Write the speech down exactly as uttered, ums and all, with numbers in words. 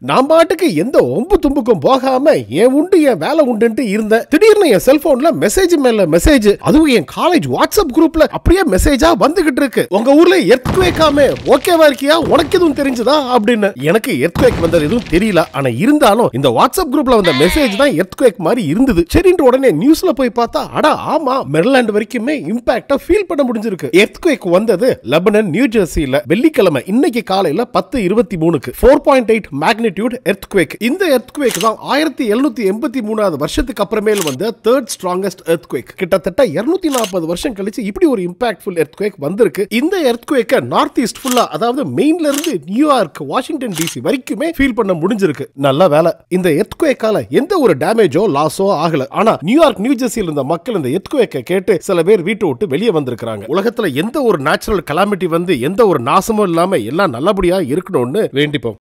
நான் பாட்டுக்கு எந்த ஒம்பு தும்புக்கும் போகாம என் உண்டு என் வேலை உண்டுன்ட்டு இருந்தேன். திடீர்னு என் செல்போன்ல மெசேஜ் மேல மெசேஜ், அதுவும் என் காலேஜ் வாட்ஸ்அப் குரூப்ல அப்படியே மெசேஜா வந்துகிட்டு இருக்கு. உங்க ஊர்ல எர்த்குவேக்காமே ஓகேவா இருக்கியா, உனக்கு எதுவும் தெரிஞ்சதா அப்படின்னு. எனக்கு எர்த்குவேக் வந்தது எதுவும் தெரியல, ஆனா இருந்தாலும் இந்த வாட்ஸ்அப் குரூப்ல வந்த மெசேஜ் தான் எர்த்குவேக் மாதிரி இருந்தது. சரின்னு உடனே நியூஸ்ல போய் பார்த்தா அட ஆமா, மெரிலாண்ட் வரைக்குமே இம்பாக்ட ஃபீல் பண்ண முடிஞ்சிருக்கு. எர்த்குவேக் வந்தது லெபனான் நியூ ஜெர்சில வெள்ளிக்கிழமை இன்னைக்கு காலையில பத்து இருபத்தி மூணுக்கு four point eight magnitude earthquake. இந்த எர்த்குவேக் தான் ஆயிரத்தி எழுநூத்தி எண்பத்தி மூணாவது வருஷத்துக்கு அப்புறமேல் வந்த தேர்ட் ஸ்ட்ராங்கஸ்ட் எர்த்குவேக். கிட்டத்தட்ட இருநூத்தி நாற்பது வருஷம் கழிச்சு இப்படி ஒரு இம்பாக்ட்ஃபுல் எர்த்குவேக் வந்திருக்கு. இந்த எர்த்குவேக்க நார்த் ஈஸ்ட் ஃபுல்லா, அதாவது மெயின்ல இருந்து நியூயார்க், வாஷிங்டன் டிசி வரைக்குமே ஃபீல் பண்ண முடிஞ்சிருக்கு. நல்ல வேலை இந்த எர்த்குவேக்கால எந்த ஒரு டேமேஜோ லாஸோ ஆகல. ஆனா நியூயார்க் நியூ ஜெர்சியில் இருந்த மக்கள் இந்த எர்த்குவேக்க கேட்டு சில பேர் வீட்டை விட்டு வெளியே வந்திருக்காங்க. உலகத்துல எந்த ஒரு நேச்சுரல் கலாமிட்டி வந்து எந்த ஒரு நாசமும் இல்லாம எல்லாம் நல்லபடியா இருக்கணும்னு வேண்டிப்போம்.